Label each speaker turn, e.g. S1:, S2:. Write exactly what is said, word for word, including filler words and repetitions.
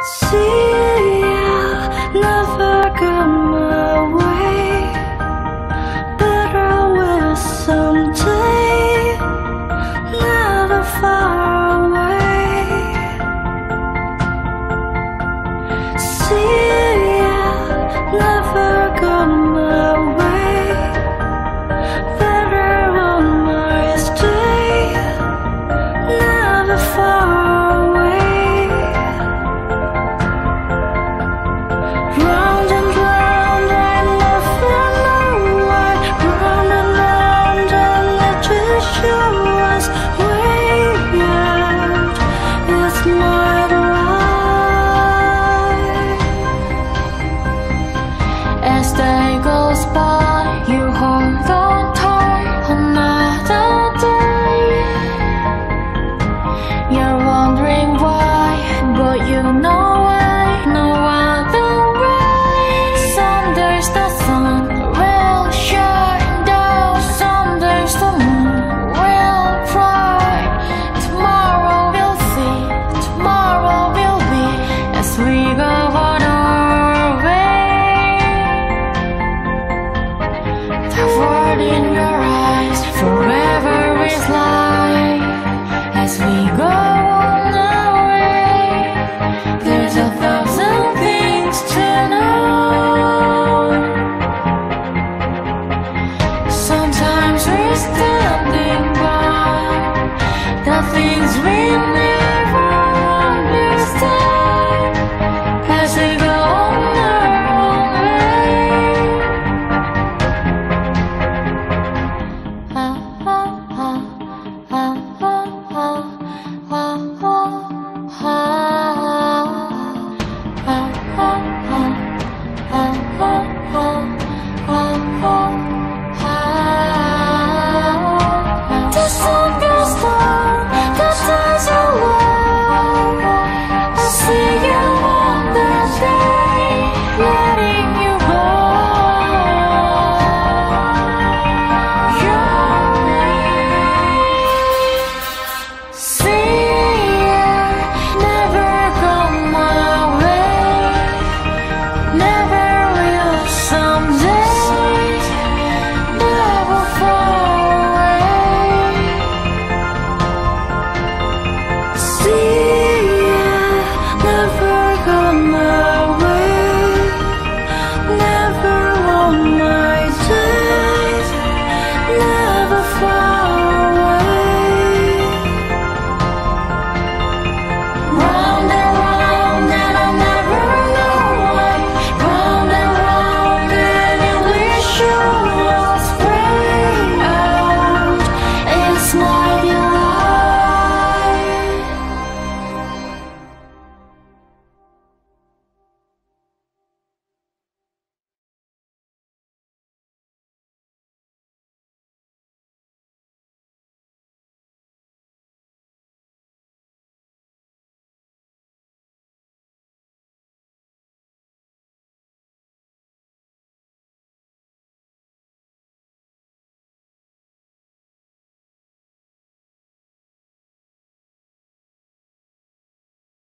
S1: See, I'll never go my way, but I will someday, never far away. See, I'll never go my way, better on my stay, never far away. Round and round, I never know why. Round and round, and it just shows way out. It's my life. As day goes by, you hold on tight. Another day, you're wondering why, but you know